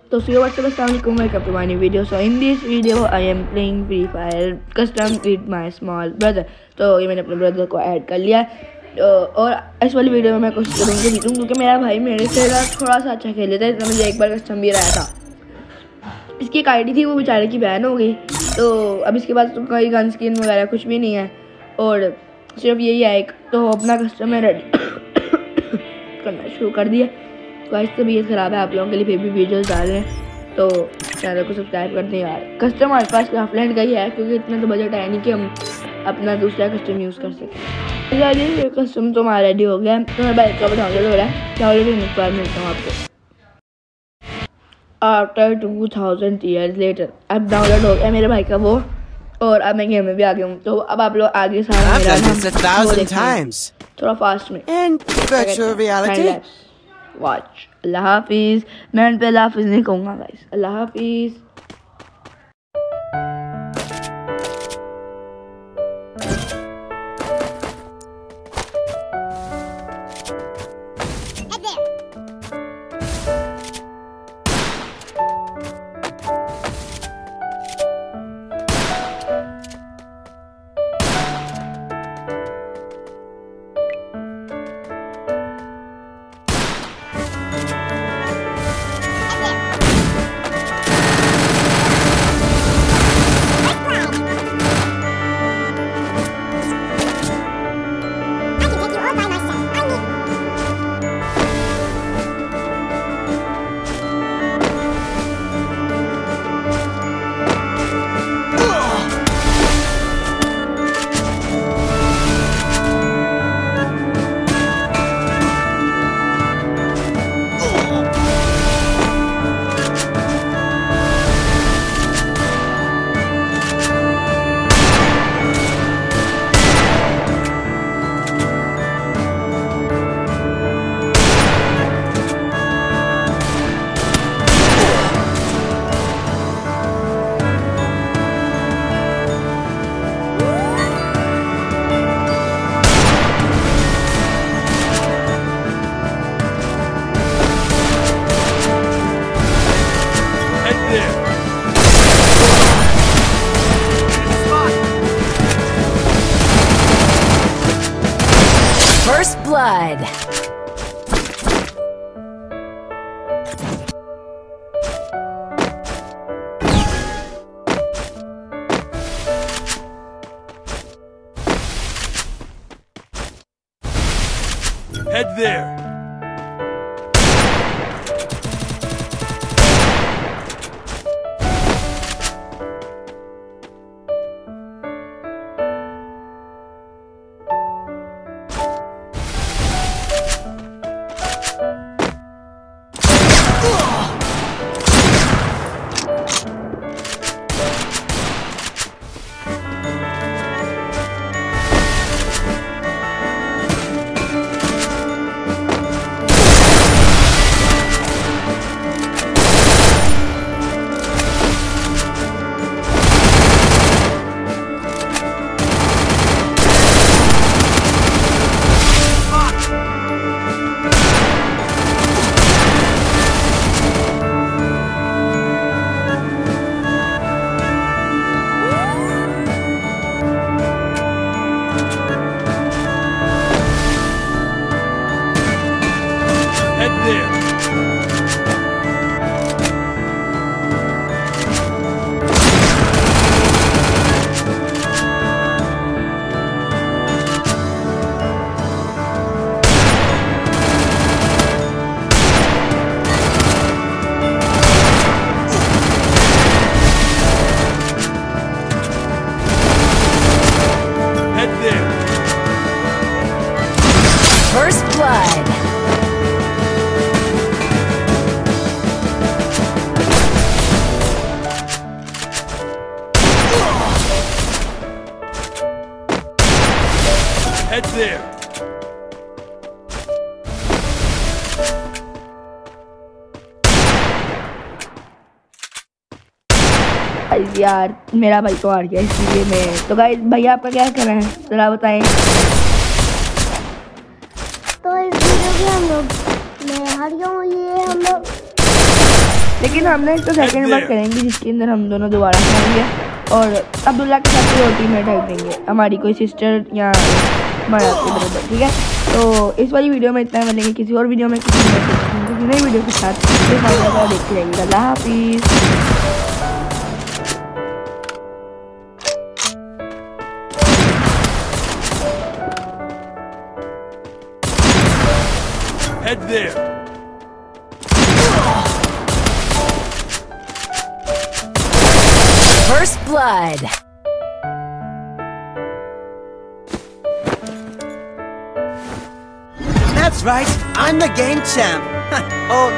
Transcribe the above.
So see you what's up, assalamualaikum, welcome to my new video. So in this video I am playing Free Fire custom with my small brother. तो ये मैंने अपने brother को add कर लिया और इस वाली वीडियो में मैं कोशिश करूँगी जीतूँ, क्योंकि मेरा भाई मेरे से थोड़ा सा अच्छा खेल लेता है। इसलिए मुझे एक बार कस्टम भी रहा था। इसकी एक आईडी थी, वो बेचारे की बैन हो गई, तो अब इसके पास तो कोई गन स्किन वगैरह कुछ भी नहीं है और सिर्फ यही है एक। तो अपना कस्टम है रेडी करना शुरू कर दिया। गाइस तबीयत ख़राब है आप लोगों के लिए, फिर भी वीडियोस डाल रहे हैं, तो चैनल को सब्सक्राइब करते हैं यार। कस्टम हमारे पास क्राफ्टलैंड का ही है, क्योंकि इतना तो बजट है नहीं कि हम अपना दूसरा कस्टम यूज़ कर सकें। ये कस्टम तो हमारा रेडी हो गया है, तो मैं बाइक का डाउनलोड हो रहा है। डाउनलोड होने के बाद मिलता हूँ आपको आफ्टर 2000 ईयर्स लेटर। अब डाउनलोड हो गया मेरे भाई का वो, और अब मैं गेम में भी आ गया हूँ। तो अब आप लोग आगे सारा थोड़ा फास्ट में वॉच। अल्लाह हाफिज़। मैं उन पे अल्लाह हाफिज़ नहीं कहूँगा गाइस, अल्लाह हाफिज़। First blood. Head there. First blood. Head there. यार मेरा भाई तो हार गया, इसलिए मैं तो गाइस भैया आपका क्या करना है जरा बताएं। तो इस वीडियो में हम लोग मैं हार गया हूँ, ये हम लोग लेकिन हमने इसको सेकंड बार करेंगे जिसके अंदर हम दोनों दोबारा खेलेंगे और अब्दुल्ला के साथ कोई टीममेट रख देंगे, हमारी कोई सिस्टर या हमारा ब्रदर, ठीक है। तो इस वाली वीडियो में इतना मिलेंगे, किसी और वीडियो में किसी नई वीडियो के साथ देखते रहेंगे। अल्लाह हाफिज़। Head there. First blood. That's right, I'm the game champ. Oh.